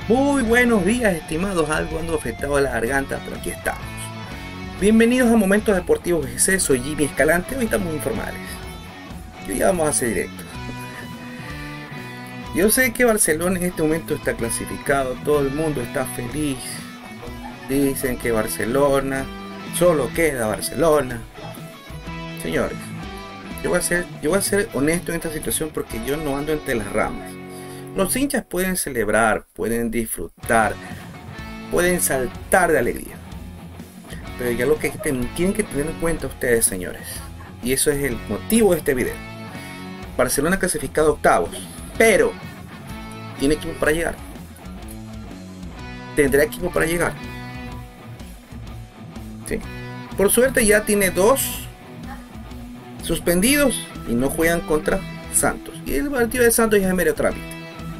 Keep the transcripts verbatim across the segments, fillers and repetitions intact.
Muy buenos días, estimados. Algo ando afectado a la garganta, pero aquí estamos. Bienvenidos a Momentos Deportivos G C. Soy Jimmy Escalante. Hoy estamos informales. Hoy ya vamos a hacer directos. Yo sé que Barcelona en este momento está clasificado. Todo el mundo está feliz. Dicen que Barcelona, solo queda Barcelona. Señores, yo voy a ser, yo voy a ser honesto en esta situación porque yo no ando entre las ramas. Los hinchas pueden celebrar, pueden disfrutar, pueden saltar de alegría. Pero ya lo que tienen que tener en cuenta ustedes, señores, y eso es el motivo de este video. Barcelona clasificado a octavos, pero tiene equipo para llegar. ¿Tendrá equipo para llegar? Sí. Por suerte ya tiene dos suspendidos y no juegan contra Santos. Y el partido de Santos ya es medio trámite.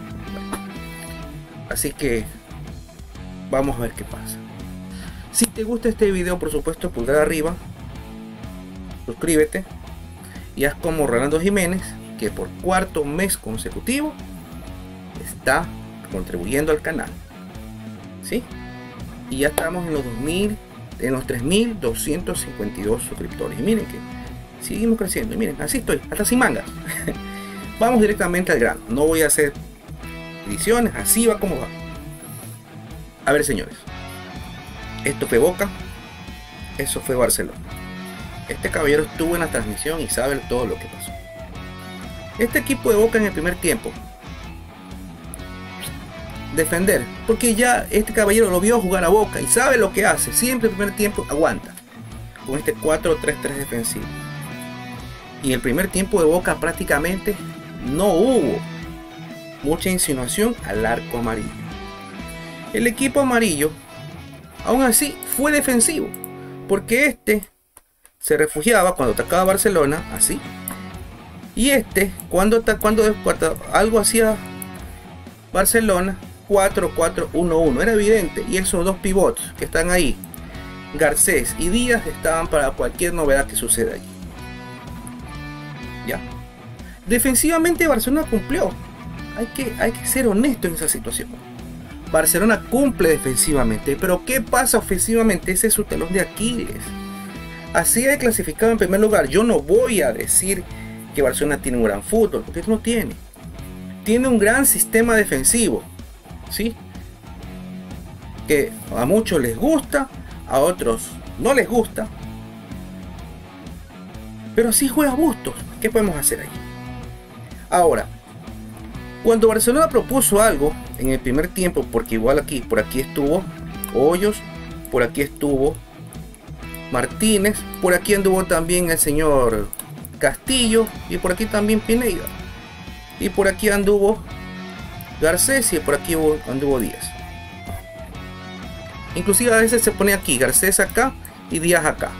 Así que vamos a ver qué pasa. Si te gusta este video, por supuesto, pulgar arriba, suscríbete y haz como Rolando Jiménez, que por cuarto mes consecutivo está contribuyendo al canal. ¿Sí? Y ya estamos en los dos mil, en los tres mil doscientos cincuenta y dos suscriptores. Y miren que seguimos creciendo. Y miren, así estoy, hasta sin mangas. Vamos directamente al grano. No voy a hacer ediciones, así va como va. A ver, señores, esto fue Boca, eso fue Barcelona. Este caballero estuvo en la transmisión y sabe todo lo que pasó. Este equipo de Boca en el primer tiempo, defender, porque ya este caballero lo vio jugar a Boca y sabe lo que hace. Siempre el primer tiempo aguanta con este cuatro tres tres defensivo. Y el primer tiempo de Boca prácticamente no hubo mucha insinuación al arco amarillo. El equipo amarillo aún así fue defensivo, porque este se refugiaba cuando atacaba a Barcelona así, y este cuando, cuando, cuando algo hacía Barcelona cuatro cuatro uno uno, era evidente. Y esos dos pivots que están ahí, Garcés y Díaz, estaban para cualquier novedad que suceda allí. Ya, defensivamente Barcelona cumplió. Hay que, hay que ser honesto en esa situación. Barcelona cumple defensivamente, pero ¿qué pasa ofensivamente? Ese es su talón de Aquiles. Así de clasificado en primer lugar. Yo no voy a decir que Barcelona tiene un gran fútbol, porque no tiene. Tiene un gran sistema defensivo, ¿sí? Que a muchos les gusta, a otros no les gusta, pero así juega Bustos. ¿Qué podemos hacer ahí? Ahora, cuando Barcelona propuso algo en el primer tiempo, porque igual aquí, por aquí estuvo Hoyos, por aquí estuvo Martínez, por aquí anduvo también el señor Castillo, y por aquí también Pineda, y por aquí anduvo Garcés, y por aquí anduvo Díaz. Inclusive a veces se pone aquí Garcés acá y Díaz acá.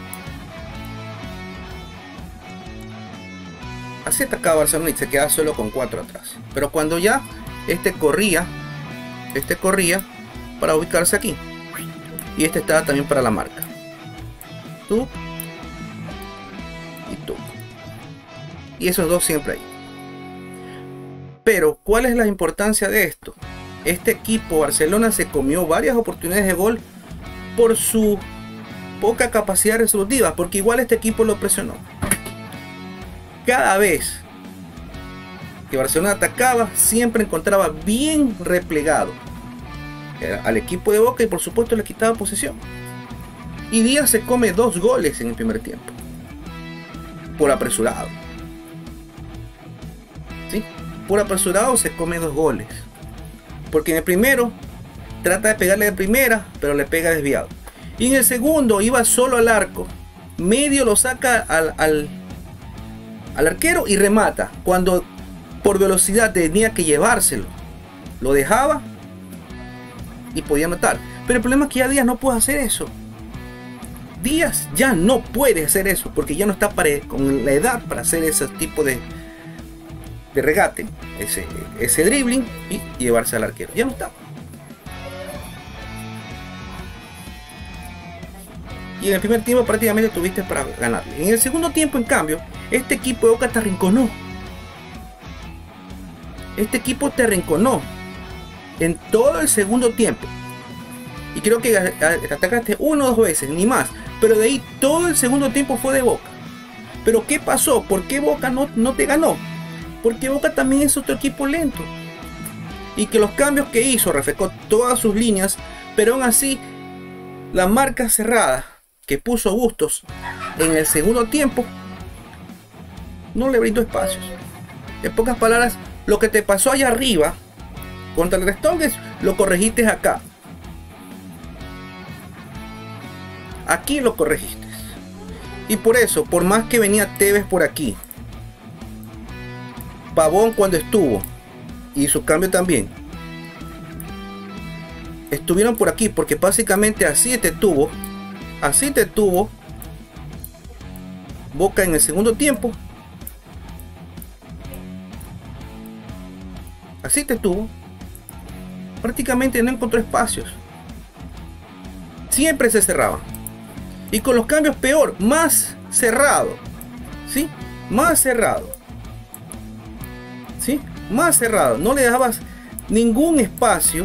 Así atacaba Barcelona y se queda solo con cuatro atrás. Pero cuando ya este corría, este corría para ubicarse aquí, y este estaba también para la marca. Tú y tú. Y esos dos siempre ahí. Pero ¿cuál es la importancia de esto? Este equipo Barcelona se comió varias oportunidades de gol por su poca capacidad resolutiva, porque igual este equipo lo presionó. Cada vez que Barcelona atacaba, siempre encontraba bien replegado al equipo de Boca y por supuesto le quitaba posesión. Y Díaz se come dos goles en el primer tiempo por apresurado. ¿Sí? Por apresurado se come dos goles, porque en el primero trata de pegarle de primera, pero le pega desviado. Y en el segundo iba solo al arco, medio lo saca al, al al arquero y remata, cuando por velocidad tenía que llevárselo, lo dejaba y podía anotar. Pero el problema es que ya Díaz no puede hacer eso. Díaz ya no puede hacer eso, porque ya no está para, con la edad para hacer ese tipo de, de regate, ese, ese dribbling y llevarse al arquero. Ya no está. Y en el primer tiempo prácticamente tuviste para ganarle. En el segundo tiempo, en cambio, este equipo de Boca te arrinconó. Este equipo te arrinconó. en todo el segundo tiempo. Y creo que atacaste una o dos veces, ni más. Pero de ahí todo el segundo tiempo fue de Boca. Pero ¿qué pasó? ¿Por qué Boca no, no te ganó? Porque Boca también es otro equipo lento. Y que los cambios que hizo refrescó todas sus líneas. Pero aún así, la marca cerrada que puso Bustos en el segundo tiempo no le brindó espacios. En pocas palabras, lo que te pasó allá arriba contra el Restogues lo corregiste acá. Aquí lo corregiste. Y por eso, por más que venía Tevez por aquí, Pavón cuando estuvo y su cambio también, estuvieron por aquí porque básicamente así te tuvo, así te tuvo Boca en el segundo tiempo. Así te tuvo. Prácticamente no encontró espacios. Siempre se cerraba. Y con los cambios peor, más cerrado. ¿Sí? Más cerrado. ¿Sí? Más cerrado. No le dejabas ningún espacio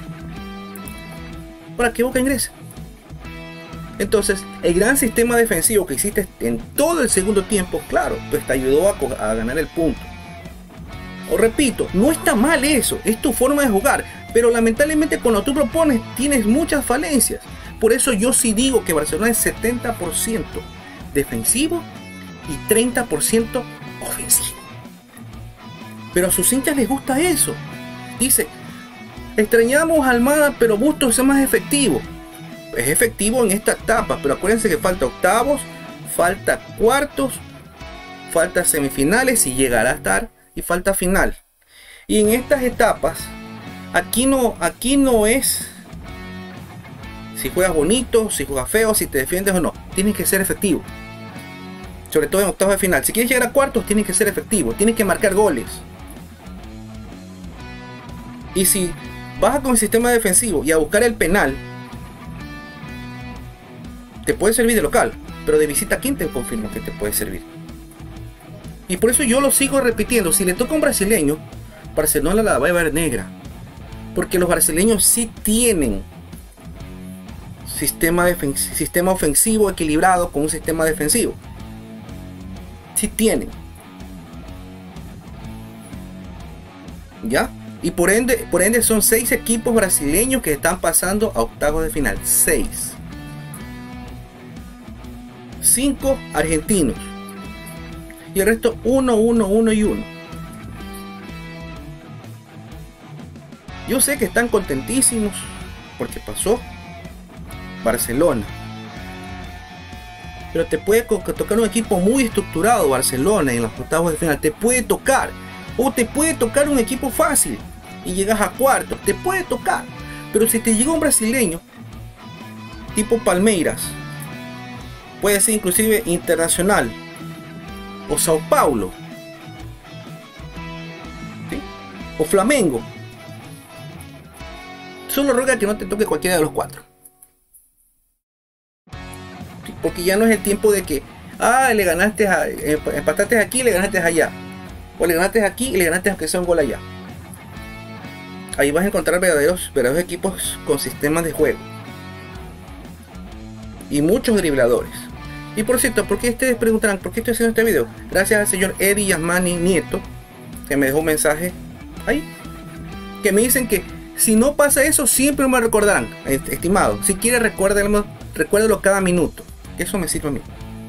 para que Boca ingrese. Entonces, el gran sistema defensivo que hiciste en todo el segundo tiempo, claro, pues te ayudó a, a ganar el punto. Os repito, no está mal eso, es tu forma de jugar, pero lamentablemente cuando tú propones tienes muchas falencias. Por eso yo sí digo que Barcelona es setenta por ciento defensivo y treinta por ciento ofensivo. Pero a sus hinchas les gusta eso. Dice, extrañamos a Almada, pero Bustos es más efectivo. Es efectivo en esta etapa, pero acuérdense que falta octavos, falta cuartos, falta semifinales y llegará a estar, y falta final. Y en estas etapas, aquí no, aquí no es si juegas bonito, si juegas feo, si te defiendes o no. Tienes que ser efectivo. Sobre todo en octavos de final. Si quieres llegar a cuartos, tienes que ser efectivo. Tienes que marcar goles. Y si vas con el sistema defensivo y a buscar el penal, te puede servir de local. Pero de visita, ¿quién te confirma que te puede servir? Y por eso yo lo sigo repitiendo. Si le toca a un brasileño, Barcelona la va a ver negra. Porque los brasileños sí tienen sistema, sistema ofensivo equilibrado con un sistema defensivo. Sí tienen. ¿Ya? Y por ende, por ende son seis equipos brasileños que están pasando a octavos de final. Seis. Cinco argentinos. Y el resto uno, uno, uno y uno. Yo sé que están contentísimos porque pasó Barcelona. Pero te puede tocar un equipo muy estructurado, Barcelona, en los octavos de final. Te puede tocar. O te puede tocar un equipo fácil y llegas a cuartos. Te puede tocar. Pero si te llega un brasileño tipo Palmeiras, puede ser inclusive Internacional o Sao Paulo, ¿sí? O Flamengo, solo ruega que no te toque cualquiera de los cuatro, ¿sí? Porque ya no es el tiempo de que ah, le ganaste a, empataste aquí y le ganaste allá, o le ganaste aquí y le ganaste aunque sea un gol allá. Ahí vas a encontrar verdaderos, verdaderos equipos con sistemas de juego y muchos dribladores. Y por cierto, ¿por qué ustedes preguntarán por qué estoy haciendo este video? Gracias al señor Eddie Yasmani Nieto, que me dejó un mensaje ahí, que me dicen que si no pasa eso, siempre me recordarán. Estimado, si quiere recuérdalo, recuérdalo cada minuto. Eso me sirve a mí.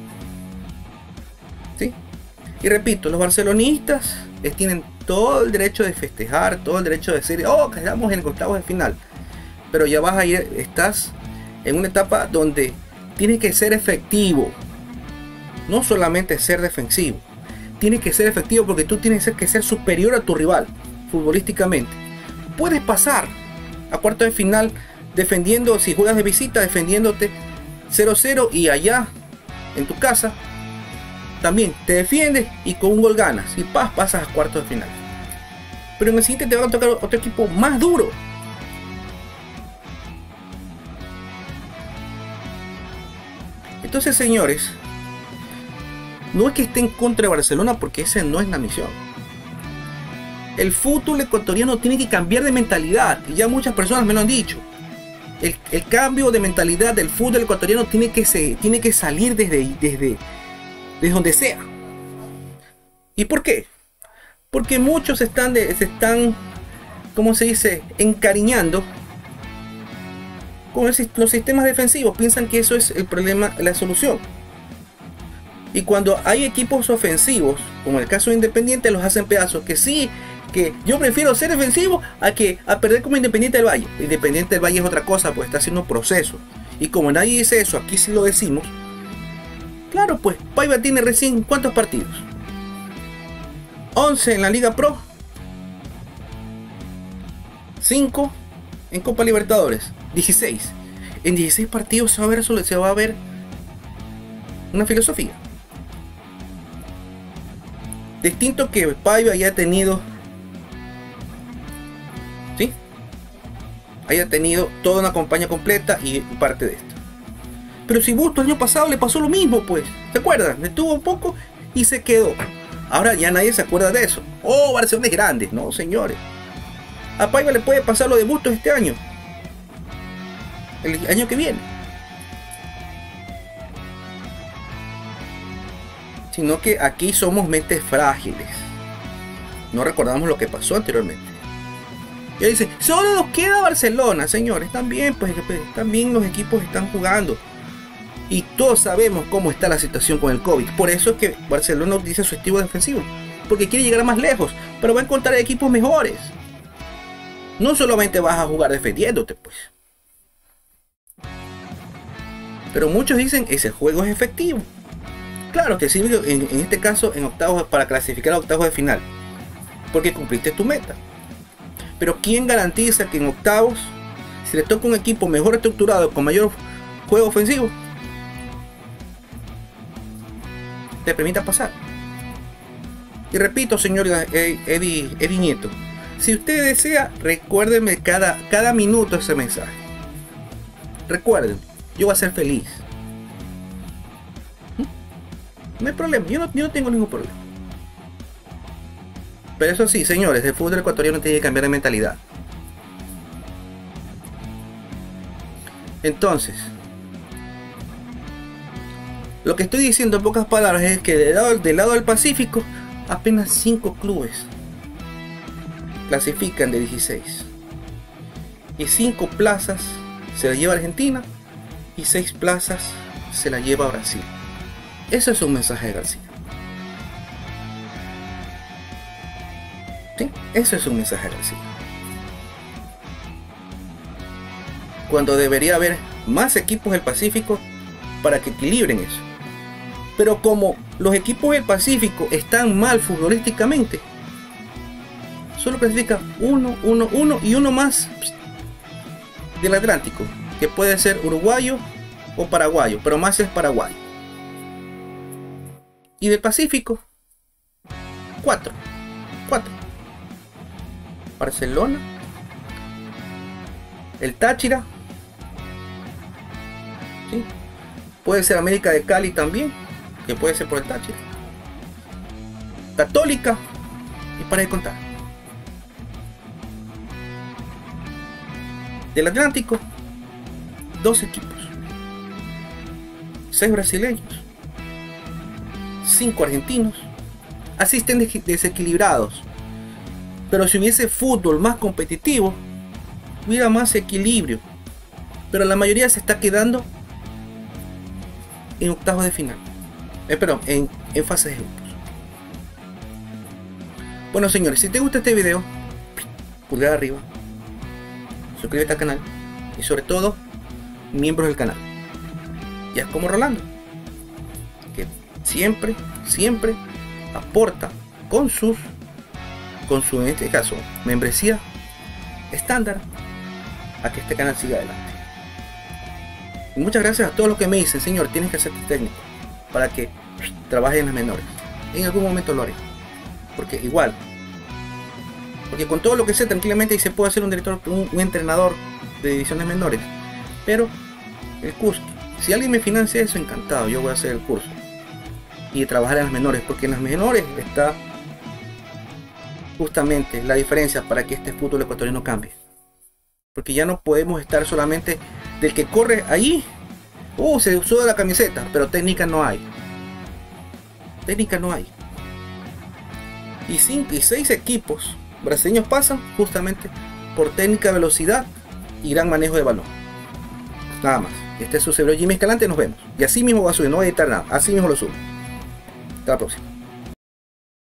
¿Sí? Y repito, los barcelonistas les tienen todo el derecho de festejar, todo el derecho de decir, oh, que estamos en octavos de final. Pero ya vas a ir, estás en una etapa donde tiene que ser efectivo, no solamente ser defensivo. Tiene que ser efectivo porque tú tienes que ser superior a tu rival futbolísticamente. Puedes pasar a cuartos de final defendiendo, si juegas de visita, defendiéndote cero cero, y allá en tu casa también te defiendes y con un gol ganas y pas, pasas a cuartos de final. Pero en el siguiente te va a tocar otro equipo más duro. Entonces, señores, no es que esté en contra de Barcelona, porque esa no es la misión. El fútbol ecuatoriano tiene que cambiar de mentalidad, y ya muchas personas me lo han dicho. El, el cambio de mentalidad del fútbol ecuatoriano tiene que, se, tiene que salir desde, desde, desde donde sea. ¿Y por qué? Porque muchos están, de, se están, ¿cómo se dice?, encariñando con el, los sistemas defensivos. Piensan que eso es el problema, la solución. Y cuando hay equipos ofensivos, como el caso de Independiente, los hacen pedazos. Que sí, que yo prefiero ser defensivo a que a perder como Independiente del Valle. Independiente del Valle es otra cosa, pues está haciendo un proceso. Y como nadie dice eso, aquí sí lo decimos. Claro, pues Paiva tiene recién ¿cuántos partidos? once en la Liga Pro, cinco en Copa Libertadores, dieciséis. En dieciséis partidos se va a ver, se va a ver una filosofía. Distinto que Paiva haya tenido, ¿sí?, haya tenido toda una campaña completa y parte de esto. Pero si Bustos el año pasado le pasó lo mismo, pues, ¿se acuerdan? Estuvo un poco y se quedó. Ahora ya nadie se acuerda de eso. Oh, Barcelona es grande. No, señores. A Paiva le puede pasar lo de Bustos este año. El año que viene. Sino que aquí somos mentes frágiles. No recordamos lo que pasó anteriormente. Y dice, solo nos queda Barcelona, señores. También, pues, también los equipos están jugando. Y todos sabemos cómo está la situación con el COVID. Por eso es que Barcelona utiliza su estilo defensivo. Porque quiere llegar más lejos. Pero va a encontrar equipos mejores. No solamente vas a jugar defendiéndote, pues. Pero muchos dicen, ese juego es efectivo. Claro que sirve en, en este caso en octavos para clasificar a octavos de final. Porque cumpliste tu meta. Pero ¿quién garantiza que en octavos, si le toca un equipo mejor estructurado, con mayor juego ofensivo, te permita pasar? Y repito, señor Eddie, Eddie Nieto, si usted desea, recuérdeme cada, cada minuto ese mensaje. Recuerden, yo voy a ser feliz. ¿Mm? No hay problema, yo no, yo no tengo ningún problema. Pero eso sí, señores, el fútbol ecuatoriano tiene que cambiar de mentalidad. Entonces, lo que estoy diciendo en pocas palabras es que del lado, del lado del Pacífico, apenas cinco clubes clasifican de dieciséis. Y cinco plazas se las lleva Argentina y seis plazas se las lleva Brasil. Eso es un mensaje de García. ¿Sí? Eso es un mensaje de García. Cuando debería haber más equipos del Pacífico para que equilibren eso. Pero como los equipos del Pacífico están mal futbolísticamente, solo clasifica uno, uno, uno y uno más del Atlántico, que puede ser uruguayo o paraguayo, pero más es paraguayo. Y del Pacífico, cuatro. Cuatro. Barcelona, el Táchira, ¿sí? Puede ser América de Cali también, que puede ser por el Táchira, Católica, y para de contar. Del Atlántico, dos equipos, seis brasileños, cinco argentinos. Así estén desequilibrados. Pero si hubiese fútbol más competitivo, hubiera más equilibrio. Pero la mayoría se está quedando en octavos de final. Eh, perdón, en, en fases de grupos. Bueno, señores, si te gusta este video, pulgar arriba, suscríbete al canal y sobre todo, miembros del canal. Ya es como Rolando, que siempre, siempre aporta con sus con su, en este caso, membresía estándar a que este canal siga adelante. Y muchas gracias a todos los que me dicen, señor, tienes que hacerte técnico para que trabajes en las menores. En algún momento lo haré, porque igual, porque con todo lo que sé tranquilamente y se puede hacer un director, un, un entrenador de divisiones menores. Pero el curso, si alguien me financia eso, encantado, yo voy a hacer el curso y trabajar en las menores, porque en las menores está justamente la diferencia para que este fútbol ecuatoriano cambie. Porque ya no podemos estar solamente del que corre ahí, uh, se usó la camiseta, pero técnica no hay. Técnica no hay. Y cinco y seis equipos brasileños pasan justamente por técnica, velocidad y gran manejo de balón. Nada más. Este es su servidor Jimmy Escalante, nos vemos. Y así mismo va a subir, no voy a editar nada, así mismo lo subo. Hasta la próxima.